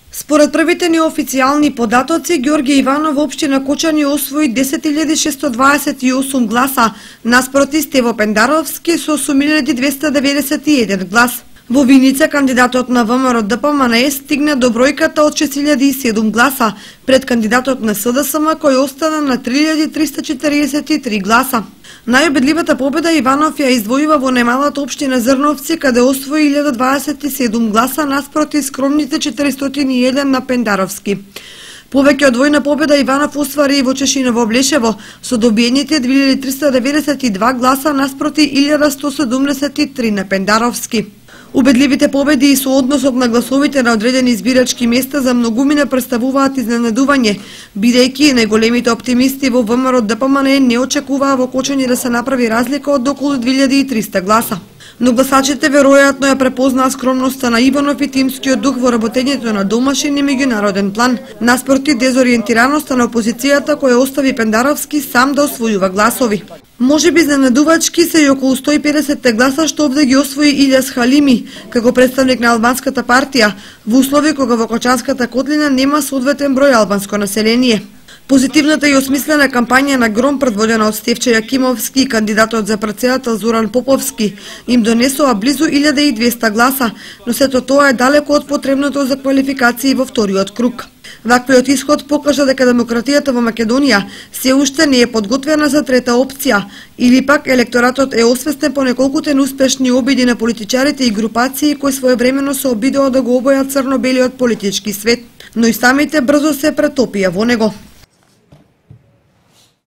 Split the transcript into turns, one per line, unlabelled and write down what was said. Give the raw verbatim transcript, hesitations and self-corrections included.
Според првите неофицијални податоци, Ѓорѓе Иванов во општина Кочани освои десет илјади шестстотини дваесет и осум гласа, наспроти Стево Пендаровски со осум илјади двесте деветдесет и еден глас. Во Виница кандидатот на ВМРО Д П М Н Е стигна до бројката од шест илјади и седум гласа, пред кандидатот на С Д С М кој остана на три илјади триста четиридесет и три гласа. Најубедливата победа Иванов ја издвојува во најмалата општина Зрновци, каде освои илјада дваесет и седум гласа наспроти скромните четиристотини и еден на Пендаровски. Повеќе од двојна победа Иванов оствари и во Чешиново Блешево, со добиените две илјади триста деветдесет и два гласа наспроти илјада сто седумдесет и три на Пендаровски. Убедливите победи и со односот на гласовите на одредени избирачки места за многумина представуваат изненадување, бидејќи најголемите оптимисти во ВМРО Д П М Н Е не очекуваа во Кочани да се направи разлика од околу две илјади и триста гласа. Но гласачите веројатно ја препознаа скромноста на Иванов и тимскиот дух во работењето на домашен и меѓународен план, наспроти дезориентираноста на опозицијата која остави Пендаровски сам да освојува гласови. Може би изненадувачки се и околу сто и педесет гласа што овде ги освои Илјас Халими, како представник на албанската партија, во услови кога во Кочанската котлина нема соодветен број албанско население. Позитивната и осмислена кампања на Гром, предводена од Стефче Јакимовски и кандидатот за претседател Зоран Поповски, им донесоа близу илјада и двесте гласа, но сето тоа е далеко од потребното за квалификации во вториот круг. Ваквиот исход покажа дека демократијата во Македонија се уште не е подготвена за трета опција, или пак електоратот е освестен по неколкуте неуспешни обиди на политичарите и групации кои своевремено се обидоа да го обојат црно-белиот политички свет, но и самите брзо се претопија во него.